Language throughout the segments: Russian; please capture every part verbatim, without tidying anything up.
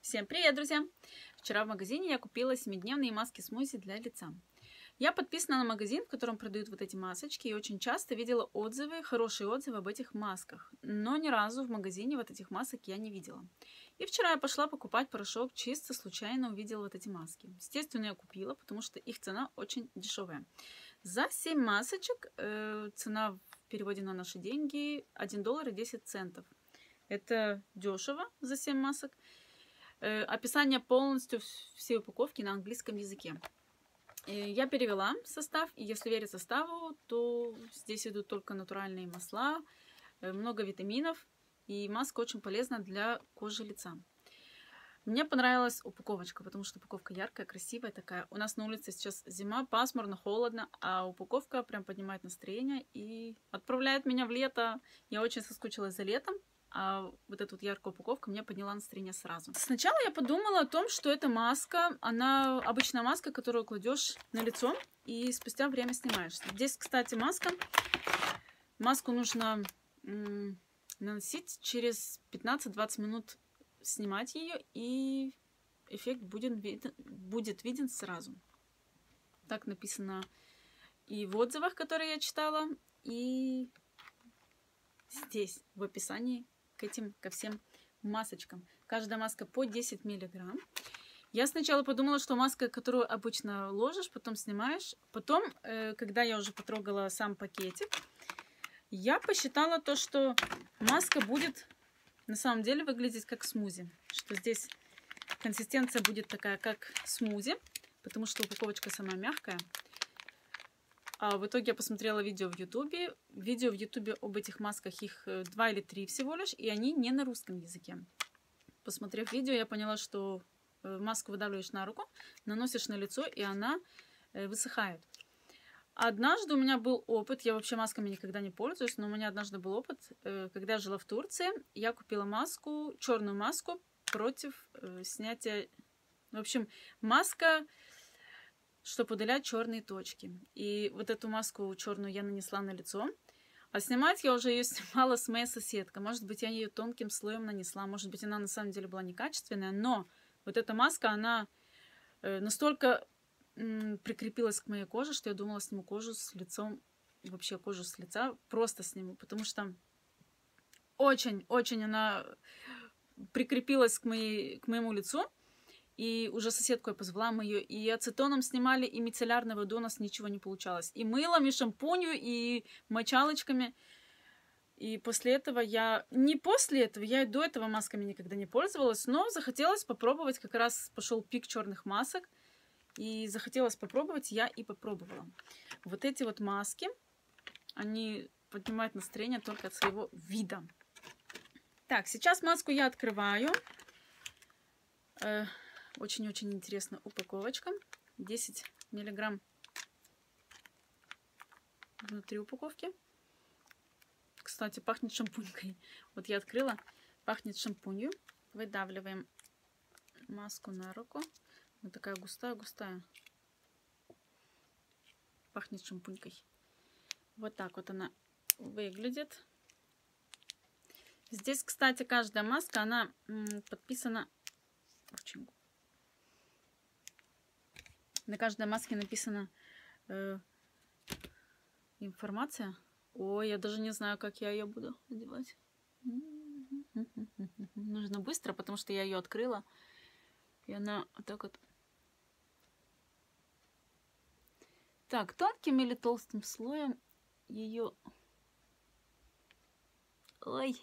Всем привет, друзья! Вчера в магазине я купила семидневные маски смузи для лица. Я подписана на магазин, в котором продают вот эти масочки, и очень часто видела отзывы, хорошие отзывы об этих масках. Но ни разу в магазине вот этих масок я не видела. И вчера я пошла покупать порошок, чисто случайно увидела вот эти маски. Естественно, я купила, потому что их цена очень дешевая. За семь масочек э, цена в переводе на наши деньги один доллар и десять центов. Это дешево за семь масок. Э, описание полностью всей упаковки на английском языке. Я перевела состав, и если верить составу, то здесь идут только натуральные масла, много витаминов, и маска очень полезна для кожи лица. Мне понравилась упаковочка, потому что упаковка яркая, красивая такая. У нас на улице сейчас зима, пасмурно, холодно, а упаковка прям поднимает настроение и отправляет меня в лето. Я очень соскучилась за летом. А вот эта вот яркая упаковка мне подняла настроение сразу. Сначала я подумала о том, что эта маска, она обычная маска, которую кладешь на лицо и спустя время снимаешь. Здесь, кстати, маска. Маску нужно наносить через пятнадцать-двадцать минут, снимать ее, и эффект будет виден, будет виден сразу. Так написано и в отзывах, которые я читала, и здесь в описании к этим, ко всем масочкам. Каждая маска по десять миллиграмм. Я сначала подумала, что маска, которую обычно ложишь, потом снимаешь. Потом, э, когда я уже потрогала сам пакетик, я посчитала то, что маска будет на самом деле выглядеть как смузи. Что здесь консистенция будет такая, как смузи, потому что упаковочка сама мягкая. А в итоге я посмотрела видео в ютубе. Видео в ютубе об этих масках, их два или три всего лишь, и они не на русском языке. Посмотрев видео, я поняла, что маску выдавливаешь на руку, наносишь на лицо, и она высыхает. Однажды у меня был опыт, я вообще масками никогда не пользуюсь, но у меня однажды был опыт, когда я жила в Турции, я купила маску, черную маску против снятия... В общем, маска... чтобы удалять черные точки. И вот эту маску черную я нанесла на лицо. А снимать я уже ее снимала с моей соседкой. Может быть, я ее тонким слоем нанесла. Может быть, она на самом деле была некачественная. Но вот эта маска, она настолько прикрепилась к моей коже, что я думала, сниму кожу с лицом. Вообще кожу с лица просто сниму. Потому что очень-очень она прикрепилась к, моей, к моему лицу. И уже соседку я позвала, мы ее и ацетоном снимали, и мицеллярной водой у нас ничего не получалось. И мылом, и шампунью, и мочалочками. И после этого я... Не после этого, я и до этого масками никогда не пользовалась, но захотелось попробовать, как раз пошел пик черных масок. И захотелось попробовать, я и попробовала. Вот эти вот маски, они поднимают настроение только от своего вида. Так, сейчас маску я открываю. Очень-очень интересная упаковочка. десять миллиграмм внутри упаковки. Кстати, пахнет шампунькой. Вот я открыла. Пахнет шампунью. Выдавливаем маску на руку. Она такая густая-густая. Пахнет шампунькой. Вот так вот она выглядит. Здесь, кстати, каждая маска, она подписана очень. На каждой маске написана э, информация. Ой, я даже не знаю, как я ее буду надевать. Нужно быстро, потому что я ее открыла. И она вот так вот. Так, тонким или толстым слоем ее... Ой.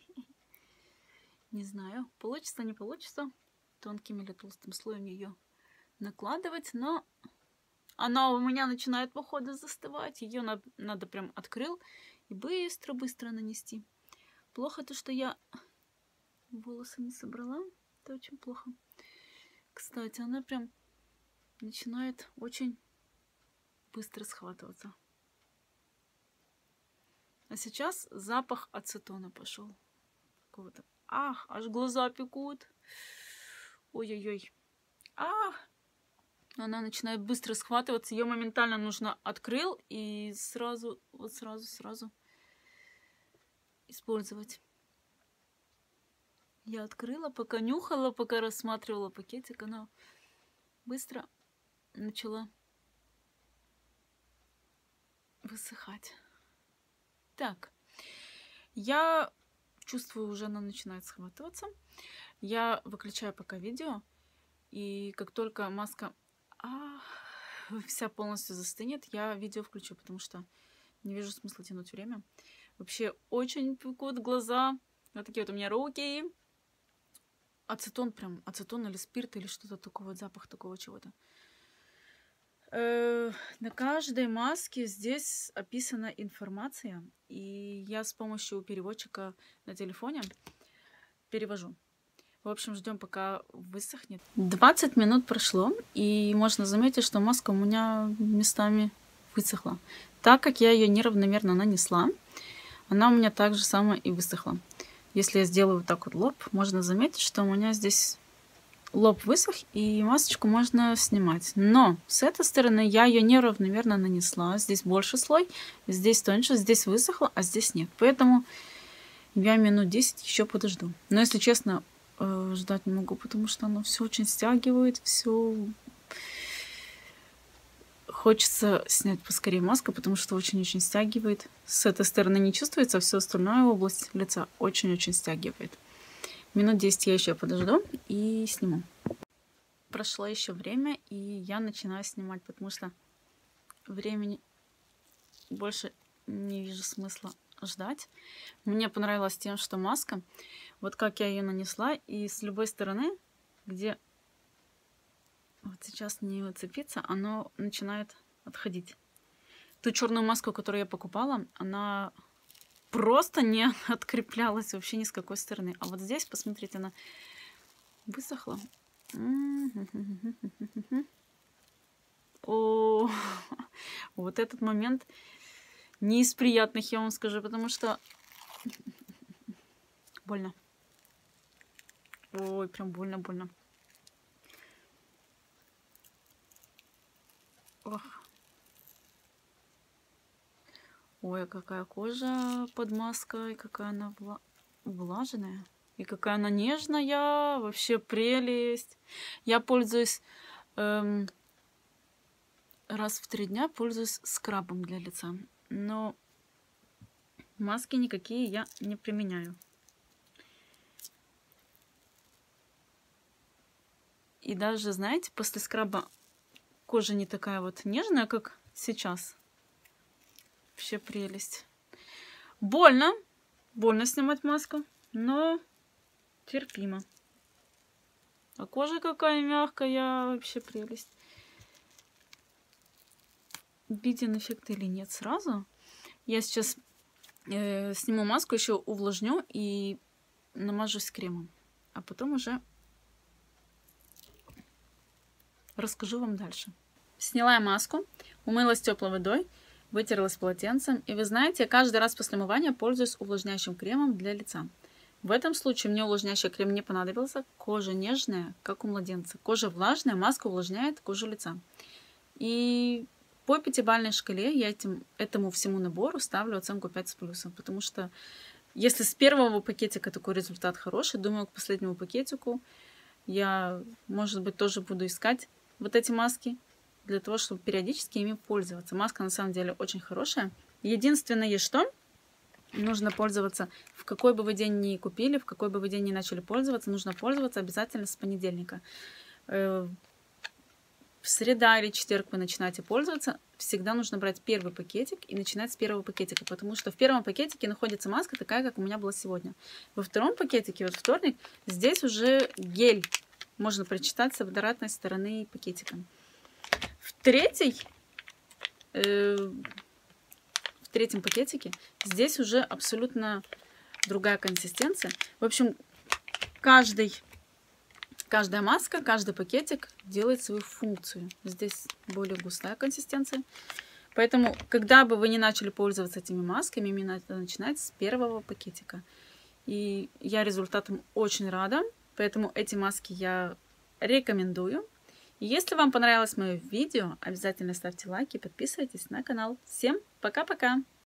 Не знаю, получится, не получится. Тонким или толстым слоем ее накладывать, но она у меня начинает по ходу застывать. Ее надо, надо прям открыл и быстро-быстро нанести. Плохо то, что я волосы не собрала. Это очень плохо. Кстати, она прям начинает очень быстро схватываться. А сейчас запах ацетона пошел. Какого-то. Ах, аж глаза пекут. Ой-ой-ой. Ах! Она начинает быстро схватываться. Ее моментально нужно открыл и сразу, вот сразу, сразу использовать. Я открыла, пока нюхала, пока рассматривала пакетик, она быстро начала высыхать. Так, я чувствую, уже она начинает схватываться. Я выключаю пока видео, и как только маска а, вся полностью застынет, я видео включу, потому что не вижу смысла тянуть время. Вообще очень пекут глаза. Вот такие вот у меня руки. Ацетон прям, ацетон или спирт, или что-то такое, вот запах такого чего-то. Э, на каждой маске здесь описана информация, и я с помощью переводчика на телефоне перевожу. В общем, ждем, пока высохнет. двадцать минут прошло, и можно заметить, что маска у меня местами высохла. Так как я ее неравномерно нанесла, она у меня так же само и высохла. Если я сделаю вот так вот лоб, можно заметить, что у меня здесь лоб высох, и масочку можно снимать. Но с этой стороны я ее неравномерно нанесла. Здесь больше слой, здесь тоньше, здесь высохло, а здесь нет. Поэтому я минут десять еще подожду. Но если честно, ждать не могу, потому что оно все очень стягивает, все хочется снять поскорее маску, потому что очень-очень стягивает. С этой стороны не чувствуется, а все остальное область лица очень-очень стягивает. Минут десять я еще подожду и сниму. Прошло еще время, и я начинаю снимать, потому что времени больше не вижу смысла ждать. Мне понравилось тем, что маска, вот как я ее нанесла, и с любой стороны, где вот сейчас не уцепится, оно начинает отходить. Ту черную маску, которую я покупала, она просто не откреплялась вообще ни с какой стороны. А вот здесь, посмотрите, она высохла. О, вот этот момент не из приятных, я вам скажу, потому что больно. Ой, прям больно-больно. Ох. Ой, какая кожа под маской, какая она вла... влажная. И какая она нежная. Вообще прелесть. Я пользуюсь эм, раз в три дня, пользуюсь скрабом для лица. Но маски никакие я не применяю. И даже, знаете, после скраба кожа не такая вот нежная, как сейчас. Вообще прелесть. Больно. Больно снимать маску, но терпимо. А кожа какая мягкая. Вообще прелесть. Виден эффект или нет сразу. Я сейчас э, сниму маску, еще увлажню и намажусь кремом. А потом уже расскажу вам дальше. Сняла я маску, умылась теплой водой, вытерлась полотенцем. И вы знаете, я каждый раз после умывания пользуюсь увлажняющим кремом для лица. В этом случае мне увлажняющий крем не понадобился. Кожа нежная, как у младенца. Кожа влажная, маска увлажняет кожу лица. И по пятибалльной шкале я этим, этому всему набору ставлю оценку пять с плюсом. Потому что если с первого пакетика такой результат хороший, думаю, к последнему пакетику я, может быть, тоже буду искать вот эти маски для того, чтобы периодически ими пользоваться. Маска на самом деле очень хорошая. Единственное, что нужно пользоваться, в какой бы вы день ни купили, в какой бы вы день ни начали пользоваться, нужно пользоваться обязательно с понедельника. В среда или четверг вы начинаете пользоваться, всегда нужно брать первый пакетик и начинать с первого пакетика, потому что в первом пакетике находится маска такая, как у меня была сегодня. Во втором пакетике, вот вторник, здесь уже гель. Можно прочитать с обратной стороны пакетика. В третий, э, в третьем пакетике здесь уже абсолютно другая консистенция. В общем, каждый, каждая маска, каждый пакетик делает свою функцию. Здесь более густая консистенция. Поэтому, когда бы вы не начали пользоваться этими масками, именно надо начинать с первого пакетика. И я результатом очень рада. Поэтому эти маски я рекомендую. И если вам понравилось мое видео, обязательно ставьте лайки и подписывайтесь на канал. Всем пока-пока!